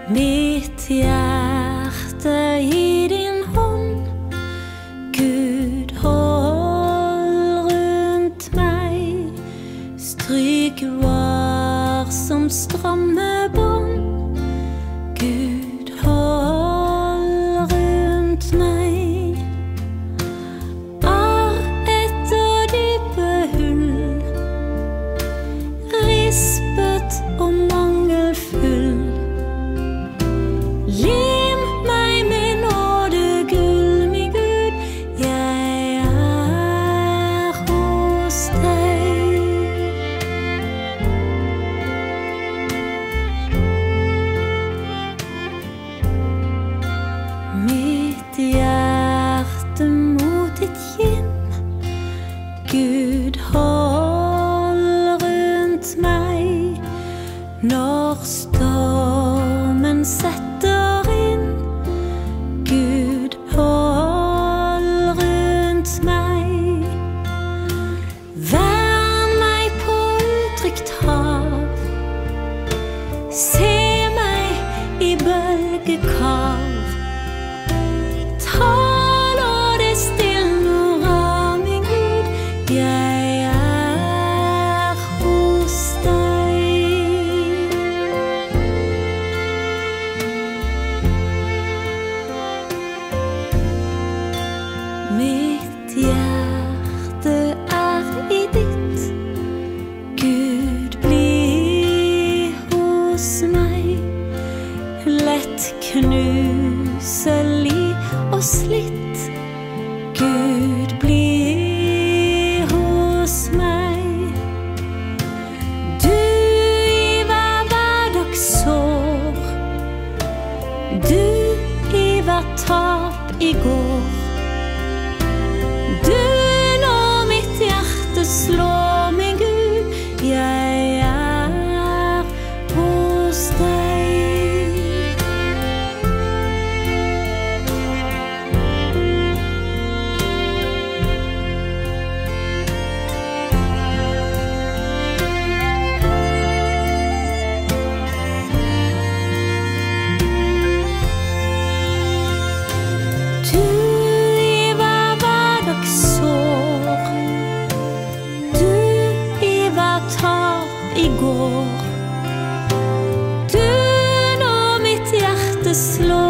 Mitt hjerte i din hånd, Gud hold rundt meg, stryk varsom stramme bånd, Gud hold rundt meg. Etter dype hull, rispet og mangelfull, lim meg med nådegull, min Gud, jeg hos deg. Mitt hjerte mot ditt kinn, Gud hold rundt meg, når stormen setter inn, Gud hold rundt meg. Vern meg på utrygt hav, se meg i bølgekav, tal og det stille av min Gud, jeg hos deg. Mitt hjerte i ditt, Gud bli hos meg, lett knuselig og slitt, Gud bli hos meg. Du i hver hverdagssår, du i hvert tap i går, du når mitt hjerte slår, min Gud, jeg hos deg. Du i hver hverdagssår, du i hver tap i går, du når mitt hjerte slår,